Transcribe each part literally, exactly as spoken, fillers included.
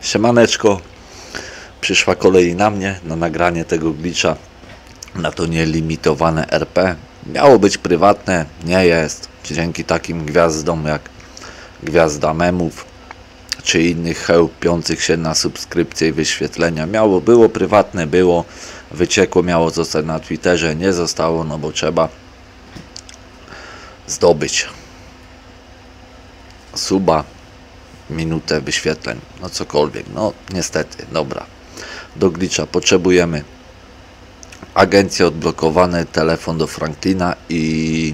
Siemaneczko, przyszła kolej na mnie na nagranie tego glitcha na to nielimitowane R P. Miało być prywatne, nie jest, dzięki takim gwiazdom jak Gwiazda Memów czy innych chełpiących się na subskrypcje i wyświetlenia. Miało, było prywatne, było, wyciekło, miało zostać na Twitterze, nie zostało, no bo trzeba zdobyć suba, minutę wyświetleń, no cokolwiek, no niestety. Dobra, do glitcha potrzebujemy agencję, odblokowany telefon do Franklina i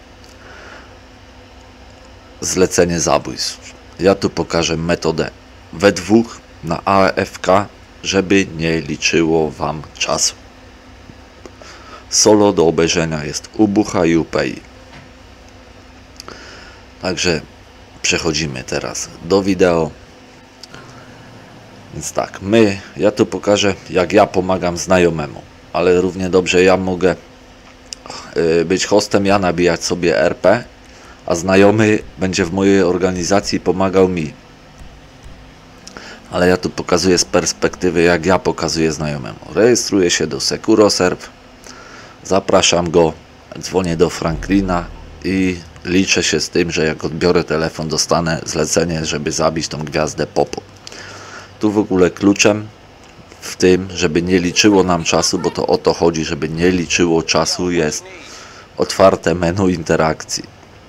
zlecenie zabójstw. Ja tu pokażę metodę we dwóch na A F K, żeby nie liczyło wam czasu. Solo do obejrzenia jest Ubucha i U P I. Także przechodzimy teraz do wideo. Więc tak, my, ja tu pokażę, jak ja pomagam znajomemu, ale równie dobrze ja mogę yy, być hostem, ja nabijać sobie R P, a znajomy będzie w mojej organizacji pomagał mi. Ale ja tu pokazuję z perspektywy, jak ja pokazuję znajomemu. Rejestruję się do SecuroServ, zapraszam go, dzwonię do Franklina i liczę się z tym, że jak odbiorę telefon, dostanę zlecenie, żeby zabić tą gwiazdę popu. Tu w ogóle kluczem w tym, żeby nie liczyło nam czasu, bo to o to chodzi, żeby nie liczyło czasu, jest otwarte menu interakcji.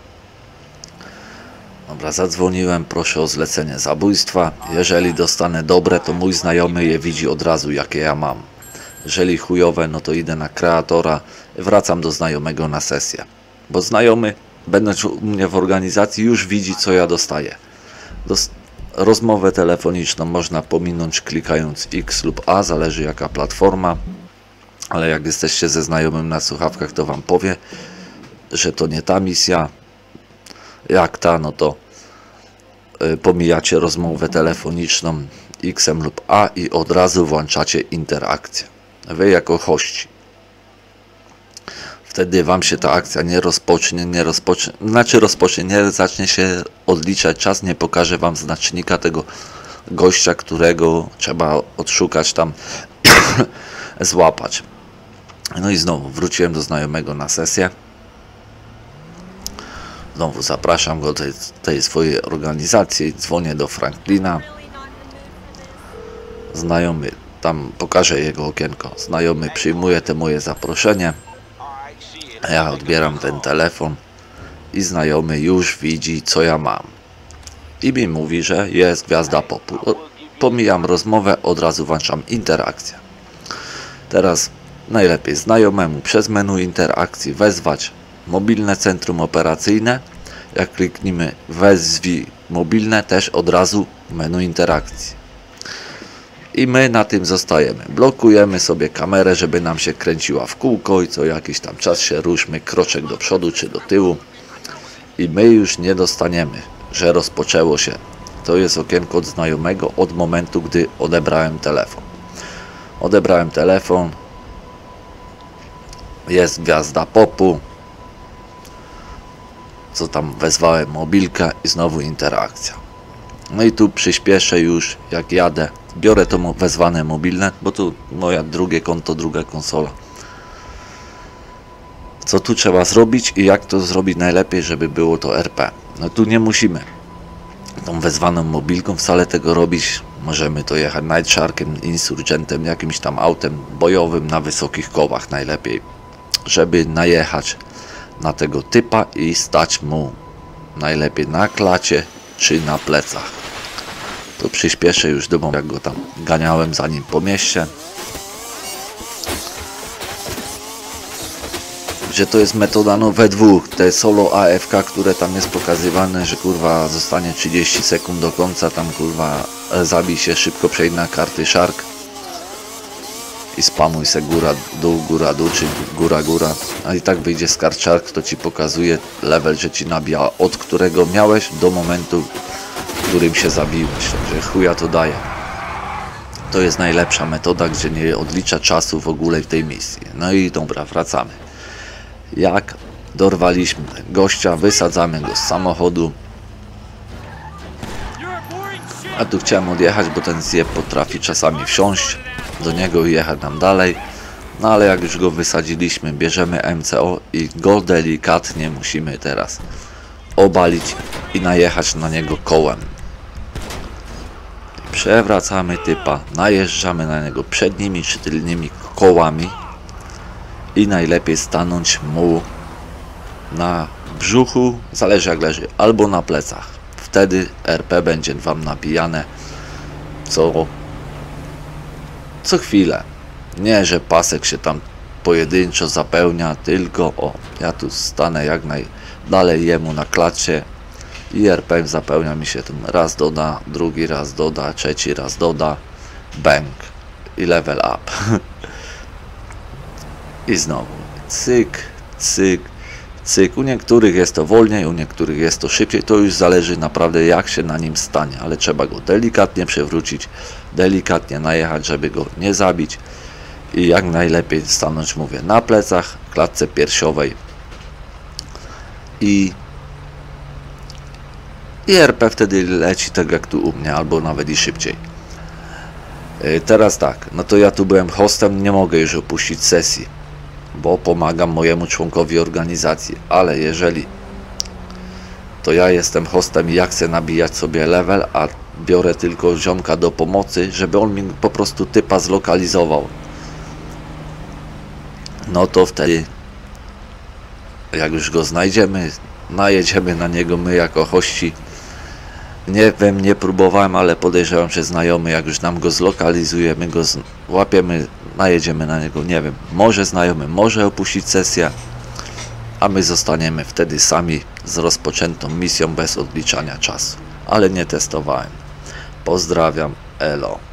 Dobra, zadzwoniłem, proszę o zlecenie zabójstwa. Jeżeli dostanę dobre, to mój znajomy je widzi od razu, jakie ja mam. Jeżeli chujowe, no to idę na kreatora, wracam do znajomego na sesję. Bo znajomy, będąc u mnie w organizacji, już widzi, co ja dostaję. Dost Rozmowę telefoniczną można pominąć klikając X lub A, zależy jaka platforma. Ale jak jesteście ze znajomym na słuchawkach, to wam powie, że to nie ta misja. Jak ta, no to y, pomijacie rozmowę telefoniczną X-em lub A i od razu włączacie interakcję. Wy jako hości. Wtedy wam się ta akcja nie rozpocznie, nie rozpocznie, znaczy rozpocznie, nie zacznie się odliczać czas, nie pokaże wam znacznika tego gościa, którego trzeba odszukać tam, złapać. No i znowu wróciłem do znajomego na sesję. Znowu zapraszam go do tej, tej swojej organizacji, dzwonię do Franklina. Znajomy, tam pokażę jego okienko. Znajomy przyjmuje te moje zaproszenie. Ja odbieram ten telefon i znajomy już widzi, co ja mam. I mi mówi, że jest gwiazda popu. Pomijam rozmowę, od razu włączam interakcję. Teraz najlepiej znajomemu przez menu interakcji wezwać mobilne centrum operacyjne. Jak kliknimy wezwij mobilne, też od razu menu interakcji. I my na tym zostajemy. Blokujemy sobie kamerę, żeby nam się kręciła w kółko i co jakiś tam czas się ruszmy kroczek do przodu czy do tyłu. I my już nie dostaniemy, że rozpoczęło się. To jest okienko od znajomego od momentu, gdy odebrałem telefon. Odebrałem telefon. Jest gwiazda popu. Co tam wezwałem mobilkę i znowu interakcja. No i tu przyspieszę już, jak jadę. Biorę to wezwane mobilne, bo tu moja drugie konto, druga konsola. Co tu trzeba zrobić i jak to zrobić najlepiej, żeby było to R P. No tu nie musimy tą wezwaną mobilką wcale tego robić. Możemy to jechać Night Sharkiem, Insurgentem, jakimś tam autem bojowym na wysokich kołach najlepiej, żeby najechać na tego typa i stać mu najlepiej na klacie czy na plecach. To przyspieszę już do momentu, jak go tam ganiałem za nim po mieście. Że to jest metoda no we dwóch, te solo A F K, które tam jest pokazywane, że kurwa zostanie trzydzieści sekund do końca, tam kurwa zabij się, szybko przejdź na karty Shark i spamuj se góra dół, góra dół, czy góra góra, a i tak wyjdzie z kart Shark, to ci pokazuje level, że ci nabija od którego miałeś do momentu, w którym się zabiłeś, także chuja to daje. To jest najlepsza metoda, gdzie nie odlicza czasu w ogóle w tej misji. No i dobra, wracamy. Jak dorwaliśmy gościa, wysadzamy go z samochodu. A tu chciałem odjechać, bo ten zjeb potrafi czasami wsiąść do niego i jechać nam dalej. No ale jak już go wysadziliśmy, bierzemy M C O i go delikatnie musimy teraz obalić i najechać na niego kołem. Przewracamy typa, najeżdżamy na niego przednimi czy tylnymi kołami i najlepiej stanąć mu na brzuchu, zależy jak leży, albo na plecach. Wtedy R P będzie wam nabijane co, co chwilę. Nie, że pasek się tam pojedynczo zapełnia, tylko o, ja tu stanę jak najdalej jemu na klacie i R P zapełnia mi się tym, raz doda, drugi raz doda, trzeci raz doda, bang i level up. I znowu cyk, cyk, cyk. U niektórych jest to wolniej, u niektórych jest to szybciej, to już zależy naprawdę jak się na nim stanie, ale trzeba go delikatnie przewrócić, delikatnie najechać, żeby go nie zabić i jak najlepiej stanąć, mówię, na plecach, klatce piersiowej i i R P wtedy leci tak jak tu u mnie, albo nawet i szybciej. Yy, teraz tak, no to ja tu byłem hostem, nie mogę już opuścić sesji, bo pomagam mojemu członkowi organizacji, ale jeżeli to ja jestem hostem i ja chcę nabijać sobie level, a biorę tylko ziomka do pomocy, żeby on mi po prostu typa zlokalizował, no to wtedy jak już go znajdziemy, najedziemy na niego my jako hości. Nie wiem, nie próbowałem, ale podejrzewam, że znajomy, jak już nam go zlokalizuje, my go łapiemy, najedziemy na niego, nie wiem, może znajomy może opuścić sesję, a my zostaniemy wtedy sami z rozpoczętą misją bez odliczania czasu, ale nie testowałem. Pozdrawiam, elo.